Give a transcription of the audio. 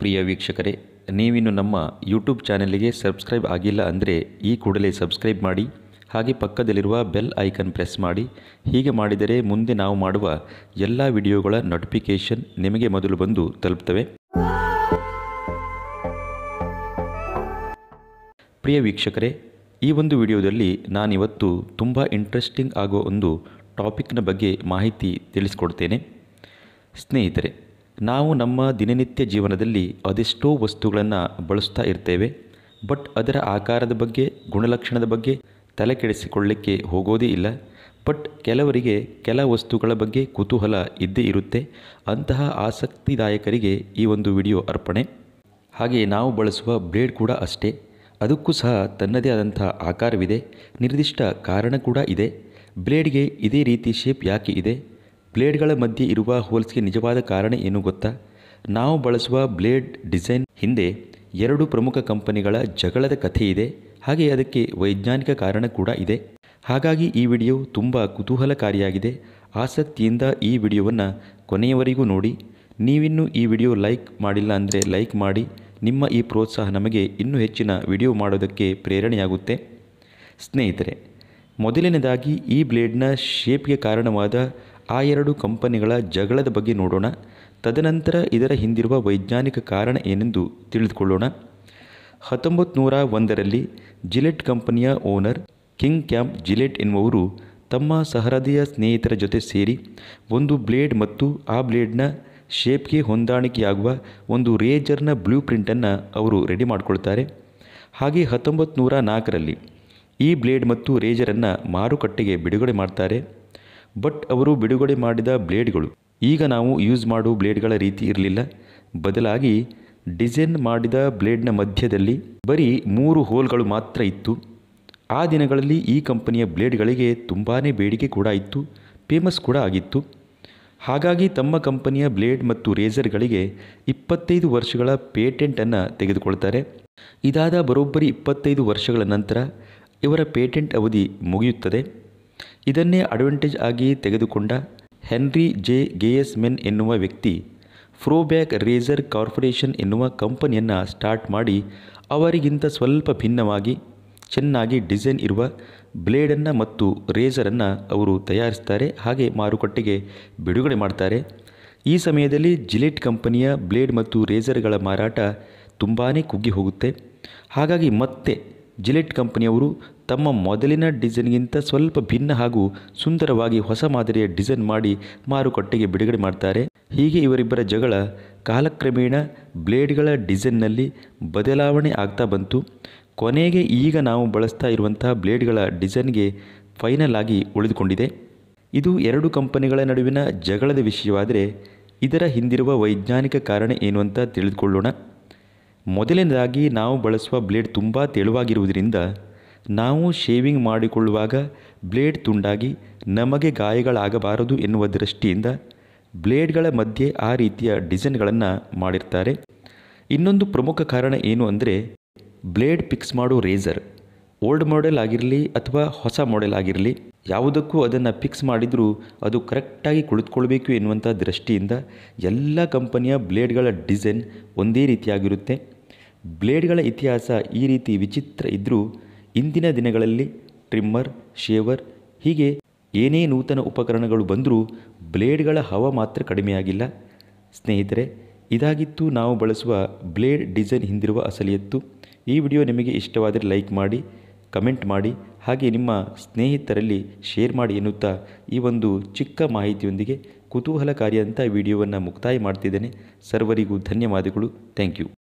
ಪ್ರಿಯ ವೀಕ್ಷಕರೇ, ನೀವಿನ್ನು ನಮ್ಮ ಯೂಟ್ಯೂಬ್ ಚಾನೆಲ್ಗೆ ಸಬ್ಸ್ಕ್ರೈಬ್ ಆಗಿಲ್ಲ ಅಂದರೆ ಈ ಕೂಡಲೇ ಸಬ್ಸ್ಕ್ರೈಬ್ ಮಾಡಿ, ಹಾಗೆ ಪಕ್ಕದಲ್ಲಿರುವ ಬೆಲ್ ಐಕನ್ ಪ್ರೆಸ್ ಮಾಡಿ. ಹೀಗೆ ಮಾಡಿದರೆ ಮುಂದೆ ನಾವು ಮಾಡುವ ಎಲ್ಲ ವಿಡಿಯೋಗಳ ನೋಟಿಫಿಕೇಷನ್ ನಿಮಗೆ ಮೊದಲು ಬಂದು ತಲುಪ್ತವೆ. ಪ್ರಿಯ ವೀಕ್ಷಕರೇ, ಈ ಒಂದು ವಿಡಿಯೋದಲ್ಲಿ ನಾನಿವತ್ತು ತುಂಬ ಇಂಟ್ರೆಸ್ಟಿಂಗ್ ಆಗೋ ಒಂದು ಟಾಪಿಕ್ನ ಬಗ್ಗೆ ಮಾಹಿತಿ ತಿಳಿಸ್ಕೊಡ್ತೇನೆ. ಸ್ನೇಹಿತರೆ, ನಾವು ನಮ್ಮ ದಿನನಿತ್ಯ ಜೀವನದಲ್ಲಿ ಅದೆಷ್ಟೋ ವಸ್ತುಗಳನ್ನು ಬಳಸ್ತಾ ಇರ್ತೇವೆ. ಬಟ್ ಅದರ ಆಕಾರದ ಬಗ್ಗೆ, ಗುಣಲಕ್ಷಣದ ಬಗ್ಗೆ ತಲೆ ಕೆಡಿಸಿಕೊಳ್ಳಲಿಕ್ಕೆ ಹೋಗೋದೇ ಇಲ್ಲ. ಬಟ್ ಕೆಲವರಿಗೆ ಕೆಲ ವಸ್ತುಗಳ ಬಗ್ಗೆ ಕುತೂಹಲ ಇದ್ದೇ ಇರುತ್ತೆ. ಅಂತಹ ಆಸಕ್ತಿದಾಯಕರಿಗೆ ಈ ಒಂದು ವಿಡಿಯೋ ಅರ್ಪಣೆ. ಹಾಗೆ ನಾವು ಬಳಸುವ ಬ್ಲೇಡ್ ಕೂಡ ಅಷ್ಟೇ, ಅದಕ್ಕೂ ಸಹ ತನ್ನದೇ ಆದಂಥ ಆಕಾರವಿದೆ, ನಿರ್ದಿಷ್ಟ ಕಾರಣ ಕೂಡ ಇದೆ. ಬ್ಲೇಡ್ಗೆ ಇದೇ ರೀತಿ ಶೇಪ್ ಯಾಕೆ ಇದೆ? ಬ್ಲೇಡ್ಗಳ ಮಧ್ಯೆ ಇರುವ ಹೋಲ್ಸ್ಗೆ ನಿಜವಾದ ಕಾರಣ ಏನು ಗೊತ್ತಾ? ನಾವು ಬಳಸುವ ಬ್ಲೇಡ್ ಡಿಸೈನ್ ಹಿಂದೆ ಎರಡು ಪ್ರಮುಖ ಕಂಪನಿಗಳ ಜಗಳದ ಕಥೆ ಇದೆ. ಹಾಗೆ ಅದಕ್ಕೆ ವೈಜ್ಞಾನಿಕ ಕಾರಣ ಕೂಡ ಇದೆ. ಹಾಗಾಗಿ ಈ ವಿಡಿಯೋ ತುಂಬ ಕುತೂಹಲಕಾರಿಯಾಗಿದೆ. ಆಸಕ್ತಿಯಿಂದ ಈ ವಿಡಿಯೋವನ್ನು ಕೊನೆಯವರೆಗೂ ನೋಡಿ. ನೀವಿನ್ನೂ ಈ ವಿಡಿಯೋ ಲೈಕ್ ಮಾಡಿಲ್ಲ ಅಂದರೆ ಲೈಕ್ ಮಾಡಿ. ನಿಮ್ಮ ಈ ಪ್ರೋತ್ಸಾಹ ನಮಗೆ ಇನ್ನೂ ಹೆಚ್ಚಿನ ವಿಡಿಯೋ ಮಾಡೋದಕ್ಕೆ ಪ್ರೇರಣೆಯಾಗುತ್ತೆ. ಸ್ನೇಹಿತರೆ, ಮೊದಲನೇದಾಗಿ ಈ ಬ್ಲೇಡ್ನ ಶೇಪ್ಗೆ ಕಾರಣವಾದ ಆ ಎರಡು ಕಂಪನಿಗಳ ಜಗಳದ ಬಗ್ಗೆ ನೋಡೋಣ. ತದನಂತರ ಇದರ ಹಿಂದಿರುವ ವೈಜ್ಞಾನಿಕ ಕಾರಣ ಏನೆಂದು ತಿಳಿದುಕೊಳ್ಳೋಣ. 1901ರಲ್ಲಿ ಜಿಲೆಟ್ ಕಂಪನಿಯ ಓನರ್ ಕಿಂಗ್ ಕ್ಯಾಂಪ್ ಜಿಲೆಟ್ ಎನ್ನುವರು ತಮ್ಮ ಸಹೃದಯ ಸ್ನೇಹಿತರ ಜೊತೆ ಸೇರಿ ಒಂದು ಬ್ಲೇಡ್ ಮತ್ತು ಆ ಬ್ಲೇಡ್ನ ಶೇಪ್ಗೆ ಹೊಂದಾಣಿಕೆಯಾಗುವ ಒಂದು ರೇಜರ್ನ ಬ್ಲೂ ಪ್ರಿಂಟನ್ನು ಅವರು ರೆಡಿ ಮಾಡಿಕೊಳ್ತಾರೆ. ಹಾಗೆ 1904ರಲ್ಲಿ ಈ ಬ್ಲೇಡ್ ಮತ್ತು ರೇಜರನ್ನು ಮಾರುಕಟ್ಟೆಗೆ ಬಿಡುಗಡೆ ಮಾಡ್ತಾರೆ. ಬಟ್ ಅವರು ಬಿಡುಗಡೆ ಮಾಡಿದ ಬ್ಲೇಡ್ಗಳು ಈಗ ನಾವು ಯೂಸ್ ಮಾಡೋ ಬ್ಲೇಡ್ಗಳ ರೀತಿ ಇರಲಿಲ್ಲ. ಬದಲಾಗಿ ಡಿಸೈನ್ ಮಾಡಿದ ಬ್ಲೇಡ್ನ ಮಧ್ಯದಲ್ಲಿ ಬರೀ 3 ಹೋಲ್ಗಳು ಮಾತ್ರ ಇತ್ತು. ಆ ದಿನಗಳಲ್ಲಿ ಈ ಕಂಪನಿಯ ಬ್ಲೇಡ್ಗಳಿಗೆ ತುಂಬಾ ಬೇಡಿಕೆ ಕೂಡ ಇತ್ತು, ಫೇಮಸ್ ಕೂಡ ಆಗಿತ್ತು. ಹಾಗಾಗಿ ತಮ್ಮ ಕಂಪನಿಯ ಬ್ಲೇಡ್ ಮತ್ತು ರೇಸರ್ಗಳಿಗೆ 25 ವರ್ಷಗಳ ಪೇಟೆಂಟನ್ನು ತೆಗೆದುಕೊಳ್ತಾರೆ. ಇದಾದ ಬರೋಬ್ಬರಿ 25 ವರ್ಷಗಳ ನಂತರ ಇವರ ಪೇಟೆಂಟ್ ಅವಧಿ ಮುಗಿಯುತ್ತದೆ. ಇದನ್ನೇ ಅಡ್ವಾಂಟೇಜ್ ಆಗಿ ತೆಗೆದುಕೊಂಡ ಹೆನ್ರಿ ಜೆ ಗೇಯಸ್ ಮೆನ್ ಎನ್ನುವ ವ್ಯಕ್ತಿ ಫ್ರೋಬ್ಯಾಕ್ ರೇಸರ್ ಕಾರ್ಪೊರೇಷನ್ ಎನ್ನುವ ಕಂಪನಿಯನ್ನು ಸ್ಟಾರ್ಟ್ ಮಾಡಿ ಅವರಿಗಿಂತ ಸ್ವಲ್ಪ ಭಿನ್ನವಾಗಿ ಚೆನ್ನಾಗಿ ಡಿಸೈನ್ ಇರುವ ಬ್ಲೇಡನ್ನು ಮತ್ತು ರೇಸರನ್ನು ಅವರು ತಯಾರಿಸ್ತಾರೆ. ಹಾಗೆ ಮಾರುಕಟ್ಟೆಗೆ ಬಿಡುಗಡೆ ಮಾಡ್ತಾರೆ. ಈ ಸಮಯದಲ್ಲಿ ಜಿಲೆಟ್ ಕಂಪನಿಯ ಬ್ಲೇಡ್ ಮತ್ತು ರೇಸರ್ಗಳ ಮಾರಾಟ ತುಂಬಾ ಕುಗ್ಗಿ ಹೋಗುತ್ತೆ. ಹಾಗಾಗಿ ಮತ್ತೆ ಜಿಲೆಟ್ ಕಂಪನಿಯವರು ತಮ್ಮ ಮೊದಲಿನ ಡಿಸೈನ್ಗಿಂತ ಸ್ವಲ್ಪ ಭಿನ್ನ ಹಾಗೂ ಸುಂದರವಾಗಿ ಹೊಸ ಮಾದರಿಯ ಡಿಸೈನ್ ಮಾಡಿ ಮಾರುಕಟ್ಟೆಗೆ ಬಿಡುಗಡೆ ಮಾಡ್ತಾರೆ. ಹೀಗೆ ಇವರಿಬ್ಬರ ಜಗಳ ಕಾಲಕ್ರಮೇಣ ಬ್ಲೇಡ್ಗಳ ಡಿಸೈನ್ನಲ್ಲಿ ಬದಲಾವಣೆ ಆಗ್ತಾ ಬಂತು. ಕೊನೆಗೆ ಈಗ ನಾವು ಬಳಸ್ತಾ ಇರುವಂತಹ ಬ್ಲೇಡ್ಗಳ ಡಿಸೈನ್ಗೆ ಫೈನಲ್ ಆಗಿ ಉಳಿದುಕೊಂಡಿದೆ. ಇದು ಎರಡು ಕಂಪನಿಗಳ ನಡುವಿನ ಜಗಳದ ವಿಷಯವಾದರೆ ಇದರ ಹಿಂದಿರುವ ವೈಜ್ಞಾನಿಕ ಕಾರಣ ಏನು ಅಂತ ತಿಳಿದುಕೊಳ್ಳೋಣ. ಮೊದಲನೇದಾಗಿ ನಾವು ಬಳಸುವ ಬ್ಲೇಡ್ ತುಂಬ ತೆಳುವಾಗಿರುವುದರಿಂದ ನಾವು ಶೇವಿಂಗ್ ಮಾಡಿಕೊಳ್ಳುವಾಗ ಬ್ಲೇಡ್ ತುಂಡಾಗಿ ನಮಗೆ ಗಾಯಗಳಾಗಬಾರದು ಎನ್ನುವ ದೃಷ್ಟಿಯಿಂದ ಬ್ಲೇಡ್ಗಳ ಮಧ್ಯೆ ಆ ರೀತಿಯ ಡಿಸೈನ್ಗಳನ್ನು ಮಾಡಿರ್ತಾರೆ. ಇನ್ನೊಂದು ಪ್ರಮುಖ ಕಾರಣ ಏನು ಅಂದರೆ ಬ್ಲೇಡ್ ಫಿಕ್ಸ್ ಮಾಡೋ ರೇಸರ್ ಓಲ್ಡ್ ಮಾಡೆಲ್ ಆಗಿರಲಿ ಅಥವಾ ಹೊಸ ಮಾಡೆಲ್ ಆಗಿರಲಿ, ಯಾವುದಕ್ಕೂ ಅದನ್ನು ಫಿಕ್ಸ್ ಮಾಡಿದರೂ ಅದು ಕರೆಕ್ಟಾಗಿ ಕುಳಿತುಕೊಳ್ಬೇಕು ಎನ್ನುವಂಥ ದೃಷ್ಟಿಯಿಂದ ಎಲ್ಲ ಕಂಪನಿಯ ಬ್ಲೇಡ್ಗಳ ಡಿಸೈನ್ ಒಂದೇ ರೀತಿಯಾಗಿರುತ್ತೆ. ಬ್ಲೇಡ್ಗಳ ಇತಿಹಾಸ ಈ ರೀತಿ ವಿಚಿತ್ರ ಇದ್ದರೂ ಇಂದಿನ ದಿನಗಳಲ್ಲಿ ಟ್ರಿಮ್ಮರ್, ಶೇವರ್ ಹೀಗೆ ಏನೇ ನೂತನ ಉಪಕರಣಗಳು ಬಂದರೂ ಬ್ಲೇಡ್ಗಳ ಹವ ಮಾತ್ರ ಕಡಿಮೆಯಾಗಿಲ್ಲ. ಸ್ನೇಹಿತರೆ, ಇದಾಗಿತ್ತು ನಾವು ಬಳಸುವ ಬ್ಲೇಡ್ ಡಿಸೈನ್ ಹಿಂದಿರುವ ಅಸಲಿಯತ್ತು. ಈ ವಿಡಿಯೋ ನಿಮಗೆ ಇಷ್ಟವಾದರೆ ಲೈಕ್ ಮಾಡಿ, ಕಮೆಂಟ್ ಮಾಡಿ, ಹಾಗೆ ನಿಮ್ಮ ಸ್ನೇಹಿತರಲ್ಲಿ ಶೇರ್ ಮಾಡಿ ಎನ್ನುತ್ತಾ ಈ ಒಂದು ಚಿಕ್ಕ ಮಾಹಿತಿಯೊಂದಿಗೆ ಕುತೂಹಲಕಾರಿಯಂಥ ವಿಡಿಯೋವನ್ನು ಮುಕ್ತಾಯ ಮಾಡ್ತಿದ್ದೇನೆ. ಸರ್ವರಿಗೂ ಧನ್ಯವಾದಗಳು. Thank you.